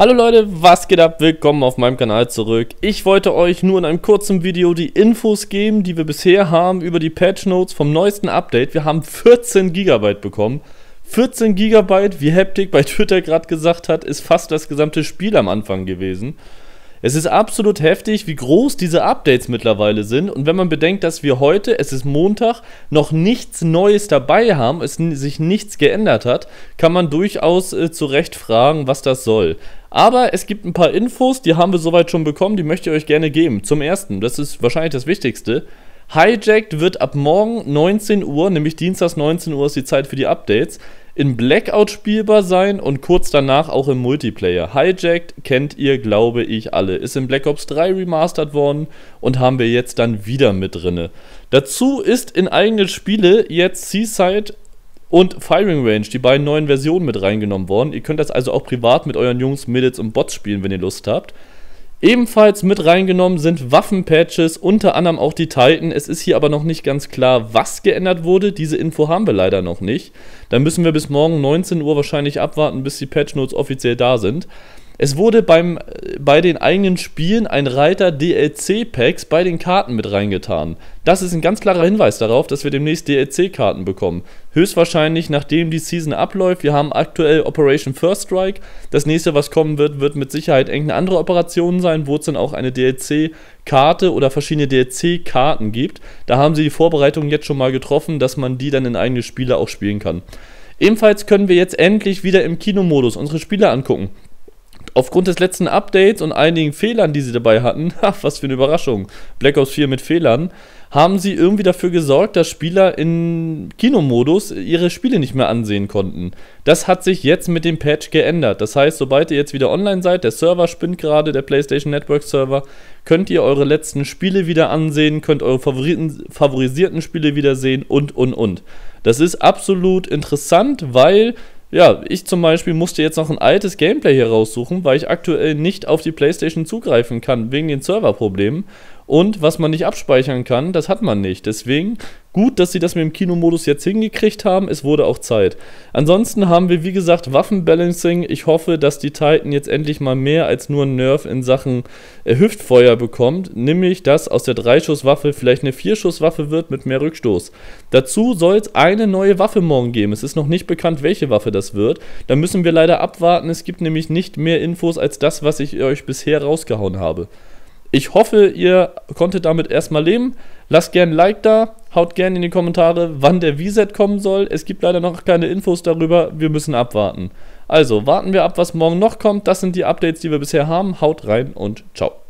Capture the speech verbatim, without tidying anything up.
Hallo Leute, was geht ab? Willkommen auf meinem Kanal zurück. Ich wollte euch nur in einem kurzen Video die Infos geben, die wir bisher haben über die Patch Notes vom neuesten Update. Wir haben vierzehn Gigabyte bekommen. vierzehn Gigabyte, wie Haptic bei Twitter gerade gesagt hat, ist fast das gesamte Spiel am Anfang gewesen. Es ist absolut heftig, wie groß diese Updates mittlerweile sind. Und wenn man bedenkt, dass wir heute, es ist Montag, noch nichts Neues dabei haben, es sich nichts geändert hat, kann man durchaus äh, zu Recht fragen, was das soll. Aber es gibt ein paar Infos, die haben wir soweit schon bekommen, die möchte ich euch gerne geben. Zum ersten, das ist wahrscheinlich das Wichtigste: Hijacked wird ab morgen neunzehn Uhr, nämlich dienstags neunzehn Uhr ist die Zeit für die Updates, in Blackout spielbar sein und kurz danach auch im Multiplayer. Hijacked kennt ihr, glaube ich, alle. Ist in Black Ops drei remastered worden und haben wir jetzt dann wieder mit drinne. Dazu ist in eigene Spiele jetzt Seaside und Firing Range, die beiden neuen Versionen, mit reingenommen worden. Ihr könnt das also auch privat mit euren Jungs, Mädels und Bots spielen, wenn ihr Lust habt. Ebenfalls mit reingenommen sind Waffenpatches, unter anderem auch die Titan. Es ist hier aber noch nicht ganz klar, was geändert wurde. Diese Info haben wir leider noch nicht. Da müssen wir bis morgen neunzehn Uhr wahrscheinlich abwarten, bis die Patchnotes offiziell da sind. Es wurde beim, bei den eigenen Spielen ein Reiter D L C-Packs bei den Karten mit reingetan. Das ist ein ganz klarer Hinweis darauf, dass wir demnächst D L C-Karten bekommen. Höchstwahrscheinlich, nachdem die Season abläuft. Wir haben aktuell Operation First Strike. Das nächste, was kommen wird, wird mit Sicherheit irgendeine andere Operation sein, wo es dann auch eine D L C-Karte oder verschiedene D L C-Karten gibt. Da haben sie die Vorbereitungen jetzt schon mal getroffen, dass man die dann in eigene Spiele auch spielen kann. Ebenfalls können wir jetzt endlich wieder im Kinomodus unsere Spiele angucken. Aufgrund des letzten Updates und einigen Fehlern, die sie dabei hatten, was für eine Überraschung, Black Ops vier mit Fehlern, haben sie irgendwie dafür gesorgt, dass Spieler in Kinomodus ihre Spiele nicht mehr ansehen konnten. Das hat sich jetzt mit dem Patch geändert. Das heißt, sobald ihr jetzt wieder online seid, der Server spinnt gerade, der PlayStation Network Server, könnt ihr eure letzten Spiele wieder ansehen, könnt eure Favoriten, favorisierten Spiele wieder sehen und, und, und. Das ist absolut interessant, weil... Ja, ich zum Beispiel musste jetzt noch ein altes Gameplay hier raussuchen, weil ich aktuell nicht auf die PlayStation zugreifen kann, wegen den Serverproblemen. Und was man nicht abspeichern kann, das hat man nicht. Deswegen gut, dass sie das mit dem Kinomodus jetzt hingekriegt haben. Es wurde auch Zeit. Ansonsten haben wir, wie gesagt, Waffenbalancing. Ich hoffe, dass die Titan jetzt endlich mal mehr als nur ein Nerf in Sachen äh, Hüftfeuer bekommt. Nämlich, dass aus der drei Schuss Waffe vielleicht eine vier Schuss Waffe wird mit mehr Rückstoß. Dazu soll es eine neue Waffe morgen geben. Es ist noch nicht bekannt, welche Waffe das wird. Da müssen wir leider abwarten. Es gibt nämlich nicht mehr Infos als das, was ich euch bisher rausgehauen habe. Ich hoffe, ihr konntet damit erstmal leben. Lasst gerne ein Like da, haut gerne in die Kommentare, wann der V Z kommen soll. Es gibt leider noch keine Infos darüber, wir müssen abwarten. Also, warten wir ab, was morgen noch kommt. Das sind die Updates, die wir bisher haben. Haut rein und ciao.